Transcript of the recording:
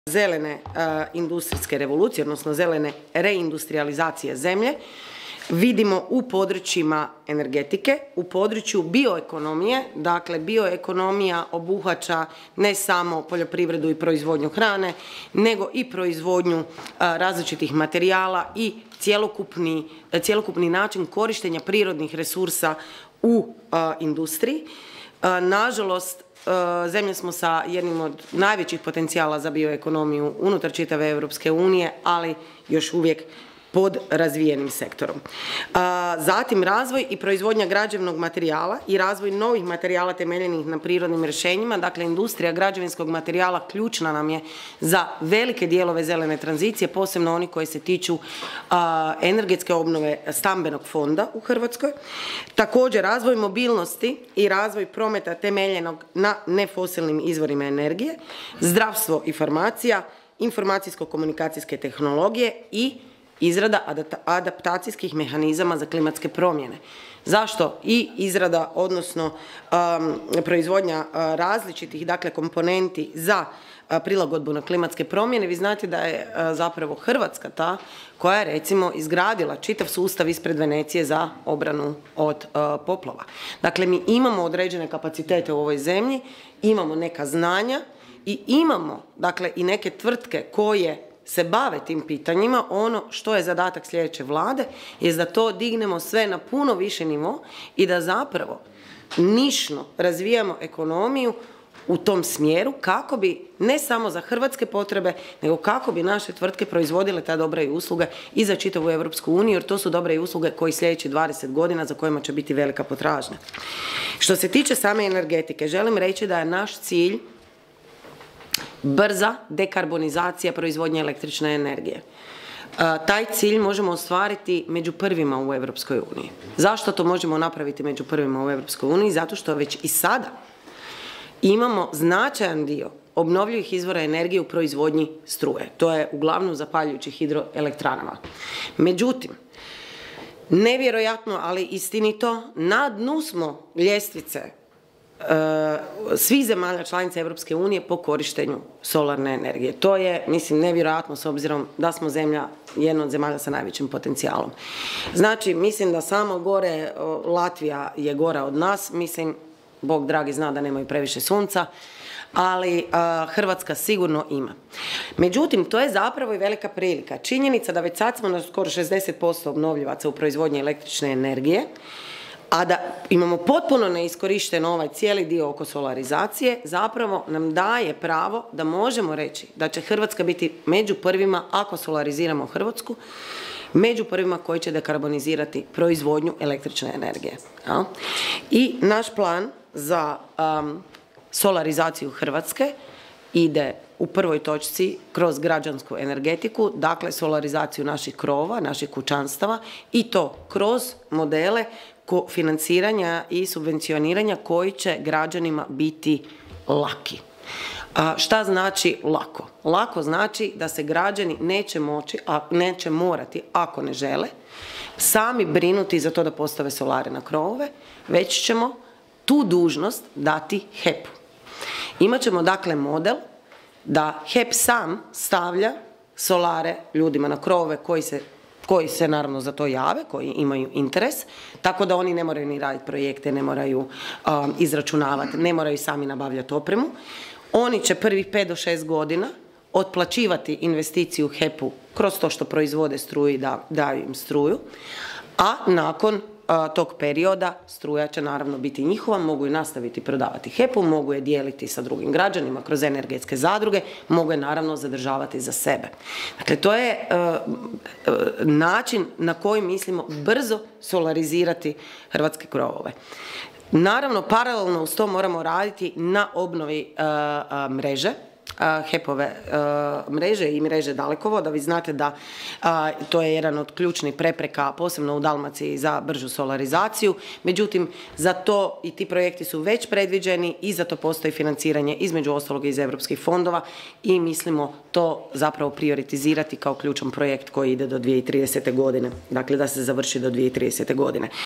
zelene industrijske revolucije, odnosno zelene reindustrializacije zemlje, vidimo u područjima energetike, u području bioekonomije. Dakle, bioekonomija obuhvaća ne samo poljoprivredu i proizvodnju hrane, nego i proizvodnju različitih materijala i cjelokupni način korištenja prirodnih resursa u industriji. Nažalost, zemlja smo sa jednim od najvećih potencijala za bioekonomiju unutar čitave Europske unije, ali još uvijek pod razvijenim sektorom. Zatim razvoj i proizvodnja građevnog materijala i razvoj novih materijala temeljenih na prirodnim rješenjima. Dakle, industrija građevinskog materijala ključna nam je za velike dijelove zelene tranzicije, posebno oni koji se tiču energetske obnove stambenog fonda u Hrvatskoj. Također razvoj mobilnosti i razvoj prometa temeljenog na nefosilnim izvorima energije, zdravstvo i farmacija, informacijsko-komunikacijske tehnologije i izrada adaptacijskih mehanizama za klimatske promjene. Zašto? I izrada, odnosno proizvodnja različitih, dakle, komponenti za prilagodbu na klimatske promjene. Vi znate da je zapravo Hrvatska ta koja je, recimo, izgradila čitav sustav ispred Venecije za obranu od poplava. Dakle, mi imamo određene kapacitete u ovoj zemlji, imamo neka znanja i imamo, dakle, i neke tvrtke koje se bave tim pitanjima. Ono što je zadatak sljedeće vlade je da to dignemo sve na puno više nivo i da zapravo nišno razvijamo ekonomiju u tom smjeru kako bi ne samo za hrvatske potrebe, nego kako bi naše tvrtke proizvodile ta dobra i usluge i za čitavu Europsku uniju, jer to su dobre i usluge koji sljedećih 20 godina za kojima će biti velika potražnja. Što se tiče same energetike, želim reći da je naš cilj brza dekarbonizacija proizvodnje električne energije. Taj cilj možemo ostvariti među prvima u Europskoj uniji. Zašto to možemo napraviti među prvima u Europskoj uniji? Zato što već i sada imamo značajan dio obnovljivih izvora energije u proizvodnji struje. To je uglavnom zahvaljujući hidroelektranama. Međutim, nevjerojatno, ali istinito, na dnu smo ljestvice svih zemalja članica Europske unije po korištenju solarne energije. To je, mislim, nevjerojatno s obzirom da smo zemlja, jedna od zemalja sa najvećim potencijalom. Znači, mislim da samo gore Latvija je gora od nas, mislim, Bog dragi zna da nemaju previše sunca, ali Hrvatska sigurno ima. Međutim, to je zapravo i velika prilika. Činjenica da već sad smo na skoro 60% obnovljivaca u proizvodnji električne energije, a da imamo potpuno neiskorišten ovaj cijeli dio oko solarizacije, zapravo nam daje pravo da možemo reći da će Hrvatska biti među prvima, ako solariziramo Hrvatsku, među prvima koji će dekarbonizirati proizvodnju električne energije. I naš plan za solarizaciju Hrvatske ide u prvoj točci kroz građansku energetiku, dakle solarizaciju naših krovova, naših kućanstava, i to kroz modele financiranja i subvencioniranja koji će građanima biti laki. Šta znači lako? Lako znači da se građani neće morati, ako ne žele, sami brinuti za to da postave solare na krovove, već ćemo tu dužnost dati HEP-u. Imaćemo, dakle, model da HEP sam stavlja solare ljudima na krovove koji se naravno za to jave, koji imaju interes, tako da oni ne moraju ni raditi projekte, ne moraju izračunavati, ne moraju sami nabavljati opremu. Oni će prvih 5 do 6 godina otplaćivati investiciju HEP-u kroz to što proizvode struju i daju im struju, a nakon tog perioda struja će naravno biti njihova, mogu je nastaviti prodavati HEP-u, mogu je dijeliti sa drugim građanima kroz energetske zadruge, mogu je naravno zadržavati za sebe. Dakle, to je način na koji mislimo brzo solarizirati hrvatske krovove. Naravno, paralelno uz to moramo raditi na obnovi mreže, HEP-ove mreže i mreže dalekovoda. Vi znate da to je jedan od ključnih prepreka, posebno u Dalmaciji, za bržu solarizaciju. Međutim, za to i ti projekti su već predviđeni i za to postoji financiranje, između ostalog iz europskih fondova, i mislimo to zapravo prioritizirati kao ključan projekt koji ide do 2030. godine. Dakle, da se završi do 2030. godine.